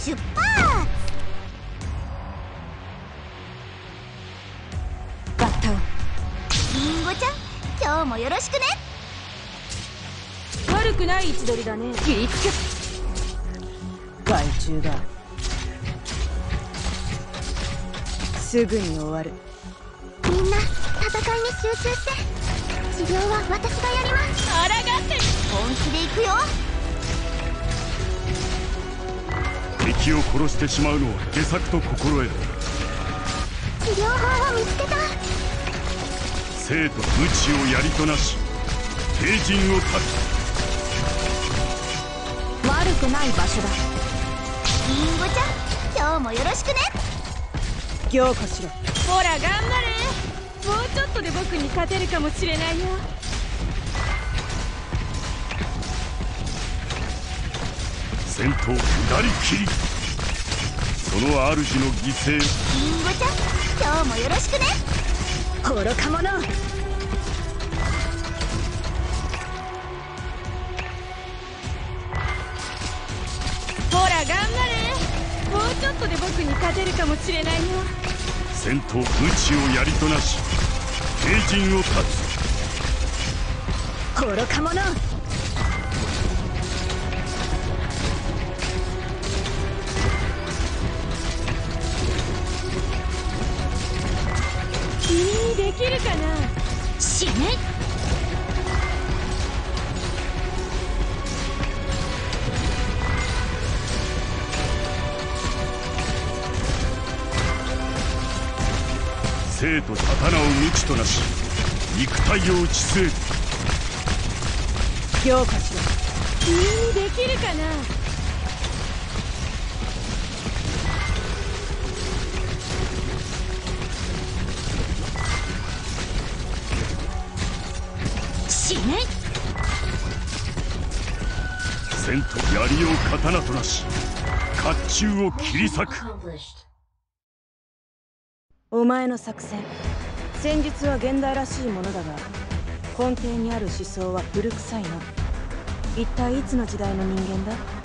出発。 バッタをリンゴちゃん、今日もよろしくね。 悪くない位置取りだね。切りつけ害虫だ。すぐに終わる。 みんな戦いに集中して。治療は私がやります。 あらがってる。 本気で行くよ。 敵を殺してしまうのは下策と心得。 治療法を見つけた。 生と無知をやりとなし、平陣を立つ。 悪くない場所だ。 リンゴちゃん、今日もよろしくね。 凝固しろ。ほら頑張れ。もうちょっとで僕に勝てるかもしれないよ。 戦闘下りきり。その主の犠牲。 リンゴちゃん、今日もよろしくね。 愚か者。ほら頑張れ。もうちょっとで僕に勝てるかもしれないよ。 戦闘無知をやりとなし、平陣を立つ。 愚か者。君にできるかな。 死ね。 生と刀を無知となし、肉体を打ち据える。 凝固しろ。君にできるかな。 死ね。 戦と槍を刀となし、甲冑を切り裂く。 お前の作戦、戦術は現代らしいものだが、根底にある思想は古臭いな。一体いつの時代の人間だ。